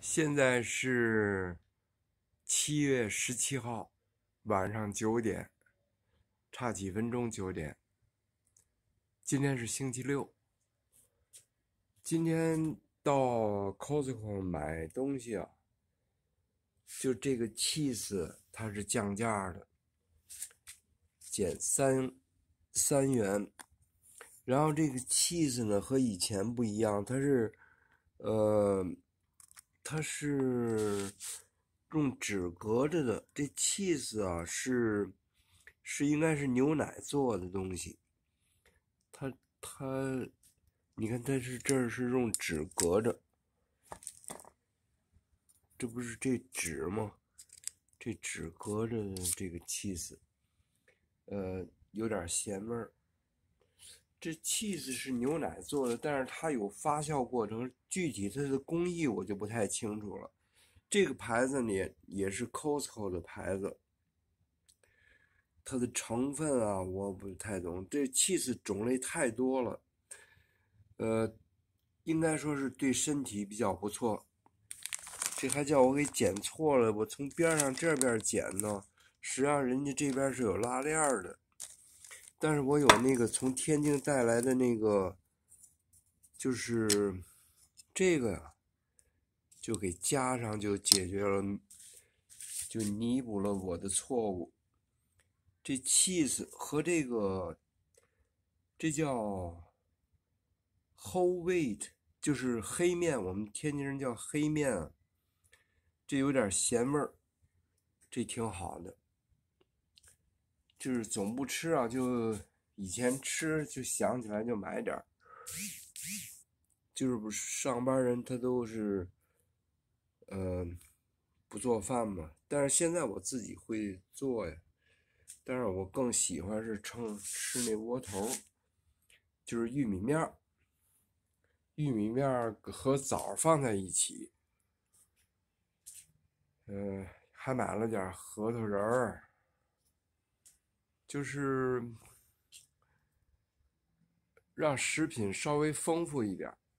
现在是7月17号晚上9点，差几分钟9点。今天是星期六，今天到 Costco 买东西啊，就这个 cheese 它是降价的，减3元。然后这个 cheese 呢和以前不一样，它是用纸隔着的。这 cheese 啊是应该是牛奶做的东西，它你看这儿是用纸隔着，这不是这纸吗？这纸隔着这个 cheese，有点咸味儿。这 cheese 是牛奶做的，但是它有发酵过程，具体它的工艺我就不太清楚了。这个牌子呢也是 Costco 的牌子，它的成分啊我不太懂。这 cheese 种类太多了，应该说是对身体比较不错。这还叫我给剪错了，我从边上这边剪呢，实际上人家这边是有拉链的。但是我有那个从天津带来的那个，就是这个呀，就给加上，就解决了，就弥补了我的错误。这 cheese 和这叫 wheate，就是黑面，我们天津人叫黑面，这有点咸味儿，这挺好的。就是总不吃啊，就以前吃就想起来就买点儿。就是不上班人他都是，不做饭嘛。但是现在我自己会做呀，但是我更喜欢是吃那窝头，就是玉米面和枣放在一起，还买了点核桃仁儿，就是让食品稍微丰富一点。